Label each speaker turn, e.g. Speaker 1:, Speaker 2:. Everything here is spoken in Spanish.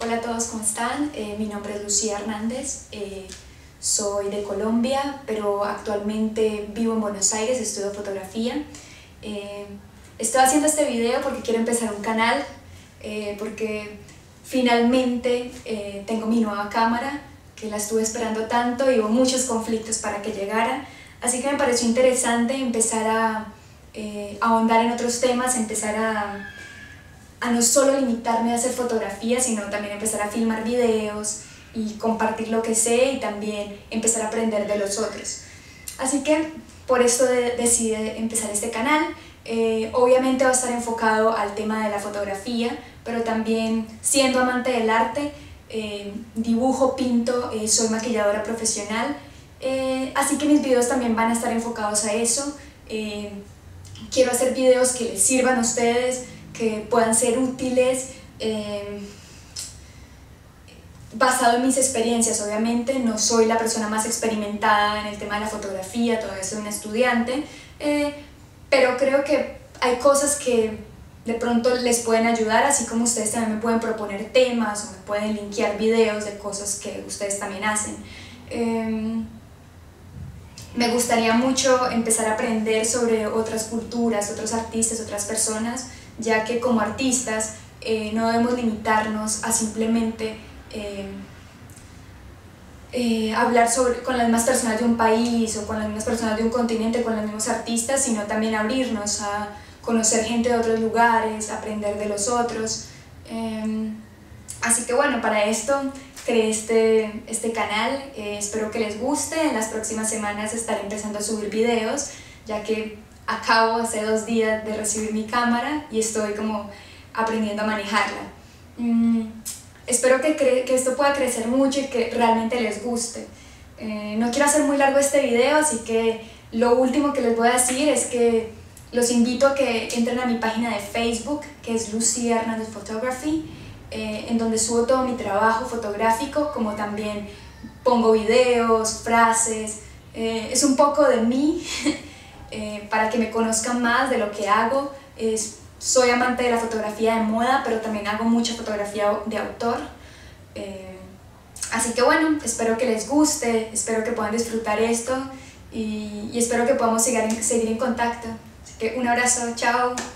Speaker 1: Hola a todos, ¿cómo están? Mi nombre es Lucía Hernández, soy de Colombia, pero actualmente vivo en Buenos Aires, estudio fotografía. Estoy haciendo este video porque quiero empezar un canal, porque finalmente tengo mi nueva cámara, que la estuve esperando tanto y hubo muchos conflictos para que llegara, así que me pareció interesante empezar a ahondar en otros temas, empezar a no solo limitarme a hacer fotografía, sino también empezar a filmar videos y compartir lo que sé y también empezar a aprender de los otros. Así que por esto decidí empezar este canal. Obviamente va a estar enfocado al tema de la fotografía, pero también siendo amante del arte, dibujo, pinto, soy maquilladora profesional, así que mis videos también van a estar enfocados a eso. Quiero hacer videos que les sirvan a ustedes, que puedan ser útiles, basado en mis experiencias. Obviamente no soy la persona más experimentada en el tema de la fotografía, todavía soy una estudiante, pero creo que hay cosas que de pronto les pueden ayudar, así como ustedes también me pueden proponer temas o me pueden linkear videos de cosas que ustedes también hacen. Me gustaría mucho empezar a aprender sobre otras culturas, otros artistas, otras personas, ya que como artistas no debemos limitarnos a simplemente hablar con las mismas personas de un país o con las mismas personas de un continente, con los mismos artistas, sino también abrirnos a conocer gente de otros lugares, aprender de los otros. Así que bueno, para esto creé este canal, espero que les guste. En las próximas semanas estaré empezando a subir videos, ya que acabo hace 2 días de recibir mi cámara y estoy como aprendiendo a manejarla. Espero que esto pueda crecer mucho y que realmente les guste. No quiero hacer muy largo este video, así que lo último que les voy a decir es que los invito a que entren a mi página de Facebook, que es Lucía Hernández Photography, en donde subo todo mi trabajo fotográfico, como también pongo videos, frases, es un poco de mí, para que me conozcan más de lo que hago. Soy amante de la fotografía de moda, pero también hago mucha fotografía de autor. Así que bueno, espero que les guste, espero que puedan disfrutar esto y espero que podamos seguir en contacto. Así que un abrazo, chao.